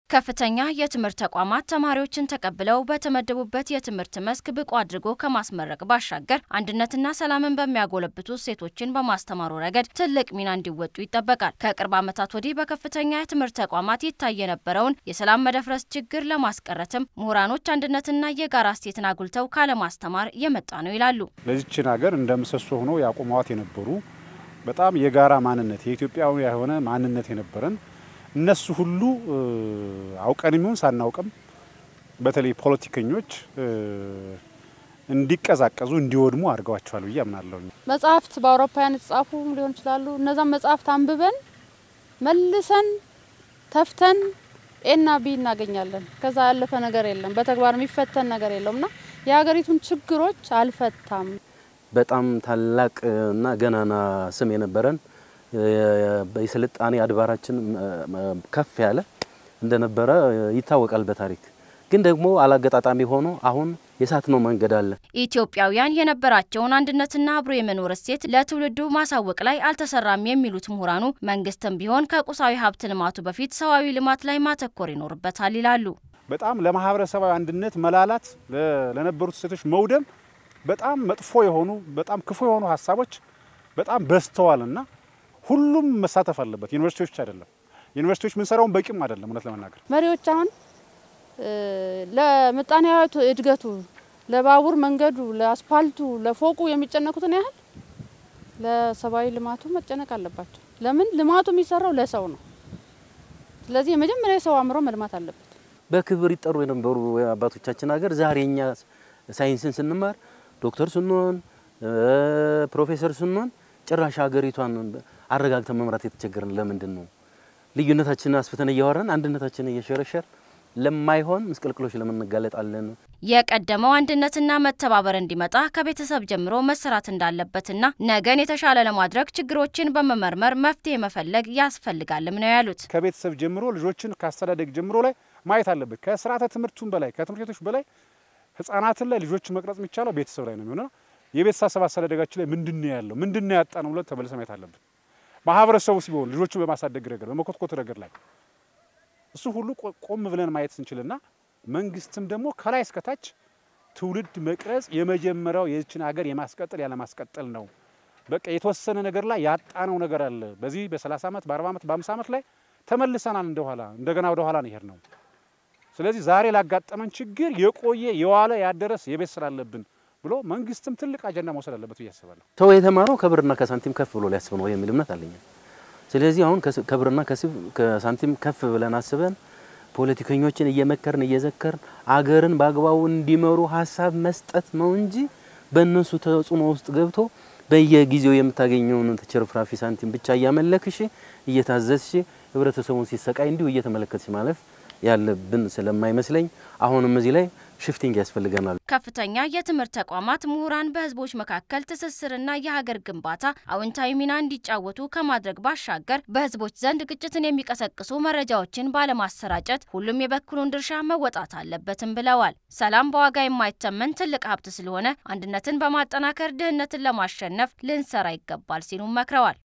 ከፍተኛ የትምህርት ተቋማት ተማሪዎችን ተቀብለው በተመደቡበት የትምህርት መስክ ብቁ አድርጎ ከማስመረቅ ባሻገር አንድነትና ሰላምን በሚያጎለብቱ ሴቶችን በማስተማሩ ረገድ ትልቅ ሚና እንዲወጡ ይጠበቃል። ከቅርብ ዓመታት ወዲህ በከፍተኛ የትምህርት ተቋማት ይታይ የነበረውን የሰላም መደፍረስ ችግር ለማስቀረትም ምሁራኖች አንድነትና የጋራ እሴትን አጉልተው ካለማስተማር የመጣ ነው ይላሉ። ለዚህችን ሀገር እንደምሰሶ ሆኖ ያቆሟት የነበሩ በጣም የጋራ ማንነት የኢትዮጵያዊ የሆነ ማንነት የነበረን እነሱ ሁሉ አውቀንሚውን ሳናውቅም በተለይ ፖለቲከኞች እንዲቀዛቀዙ እንዲወድሙ አድርገዋቸዋል ብዬ አምናለሁ። መጽሐፍት በአውሮፓውያን የተጻፉ ሊሆን ይችላሉ። እነዛም መጽሐፍት አንብበን መልሰን ተፍተን ኤና ቢ እናገኛለን። ከዛ ያለፈ ነገር የለም። በተግባር የሚፈተን ነገር የለምና የሀገሪቱን ችግሮች አልፈታም። በጣም ታላቅና ገናና ስም የነበረን በስልጣኔ አድባራችን ከፍ ያለ እንደነበረ ይታወቃል በታሪክ። ግን ደግሞ አላገጣጣሚ ሆኖ አሁን የሳትነው መንገድ አለ። ኢትዮጵያውያን የነበራቸውን አንድነትና አብሮ የመኖር እሴት ለትውልዱ ማሳወቅ ላይ አልተሰራም የሚሉት ምሁራኑ መንግስትም ቢሆን ከቁሳዊ ሀብት ልማቱ በፊት ሰዋዊ ልማት ላይ ማተኮር ይኖርበታል ይላሉ። በጣም ለማህበረሰባዊ አንድነት መላላት ለነበሩት ሴቶች መውደም በጣም መጥፎ የሆኑ በጣም ክፉ የሆኑ ሐሳቦች በጣም በስተዋልና ሁሉም መሳተፍ አለበት። ዩኒቨርሲቲዎች አይደለም ዩኒቨርሲቲዎች ምን ሰራውን በቂም አይደለም እውነት ለማናገር መሪዎች አሁን ለምጣኔያዊ እድገቱ ለባቡር መንገዱ ለአስፋልቱ ለፎቁ የሚጨነቁትን ያህል ለሰባዊ ልማቱ መጨነቅ አለባቸው። ለምን ልማቱ የሚሰራው ለሰው ነው። ስለዚህ የመጀመሪያ ሰው አምሮ መልማት አለበት። በክብር ይጠሩ የነበሩ አባቶቻችን ሀገር ዛሬኛ ሳይንስን ስንማር ዶክተር ስንሆን ፕሮፌሰር ስንሆን ጭራሽ ሀገሪቷን አረጋግተን መምራት የተቸገረን ለምንድን ነው? ልዩነታችንን አስፍተን እያወራን አንድነታችንን እየሸረሸር ለማይሆን ምስቅልቅሎች ለምን እንጋለጣለን? የቀደመው አንድነትና መተባበር እንዲመጣ ከቤተሰብ ጀምሮ መሰራት እንዳለበትና ነገን የተሻለ ለማድረግ ችግሮችን በመመርመር መፍትሄ መፈለግ ያስፈልጋልም ነው ያሉት። ከቤተሰብ ጀምሮ ልጆችን ካስተዳደግ ጀምሮ ላይ ማየት አለበት። ከስርዓተ ትምህርቱን በላይ ከትምህርት ቤቶች በላይ ህፃናትን ላይ ልጆችን መቅረጽ የሚቻለው ቤተሰብ ላይ ነው የሚሆነው። የቤተሰብ አስተዳደጋችን ላይ ምንድነው ያለው ምንድነው ያጣነው ብለን ተመልሰን ማየት አለብን። ማህበረሰቡ ሲሆን ልጆችን በማሳደግ ረገድ በመኮትኮት ረገድ ላይ እሱ ሁሉ ቆም ብለን ማየት እንችልና መንግስትም ደግሞ ከላይ እስከ ታች ትውልድ መቅረጽ የመጀመሪያው የዚችን ሀገር የማስቀጠል ያለ ማስቀጠል ነው። በቃ የተወሰነ ነገር ላይ ያጣነው ነገር አለ። በዚህ በ30 አመት በ40 አመት በ50 አመት ላይ ተመልሰናል እንደገና ወደ ኋላ ነው ይሄድ ነው። ስለዚህ ዛሬ ላጋጠመን ችግር የቆየ የዋለ ያደረስ የቤት ስራ አለብን ብሎ መንግስትም ትልቅ አጀንዳ መውሰድ አለበት ያስባል። ተው የተማረው ከብርና ከሳንቲም ከፍ ብሎ ሊያስብ ነው የሚል እምነት አለኝ። ስለዚህ አሁን ከብርና ከሳንቲም ከፍ ብለን አስበን ፖለቲከኞችን እየመከርን እየዘከርን አገርን በአግባቡ እንዲመሩ ሐሳብ መስጠት ነው እንጂ በእነሱ ተጽዕኖ ውስጥ ገብቶ በየጊዜው የምታገኘውን ተቸርፍራፊ ሳንቲም ብቻ እያመለክሽ እየታዘዝሽ ህብረተሰቡን ሲሰቃይ እንዲው እየተመለከትሽ ማለፍ ያለብን ስለማይመስለኝ አሁንም እዚህ ላይ ሽፍቲንግ ያስፈልገናል። ከፍተኛ የትምህርት ተቋማት ምሁራን በህዝቦች መካከል ትስስርና የሀገር ግንባታ አዎንታዊ ሚና እንዲጫወቱ ከማድረግ ባሻገር በህዝቦች ዘንድ ግጭትን የሚቀሰቅሱ መረጃዎችን ባለማሰራጨት ሁሉም የበኩሉን ድርሻ መወጣት አለበትም ብለዋል። ሰላም በዋጋ የማይተመን ትልቅ ሀብት ስለሆነ አንድነትን በማጠናከር ድህነትን ለማሸነፍ ልንሰራ ይገባል ሲሉ መክረዋል።